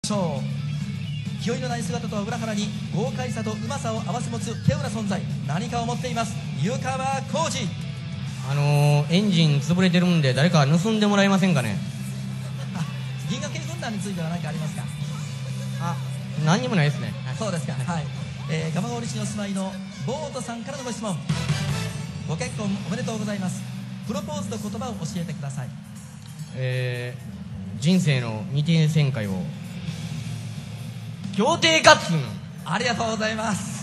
気負いのない姿とは裏腹に豪快さとうまさを併せ持つ稀有な存在、何かを持っています湯川浩司。 エンジン潰れてるんで誰か盗んでもらえませんかね。 銀河系軍団については何かありますか。 何にもないですね。 そうですか。はい、蒲郡市にお住まいのボートさんからのご質問。ご結婚おめでとうございます。プロポーズの言葉を教えてください。 人生の二点旋回を協定カッツン。 ありがとうございます。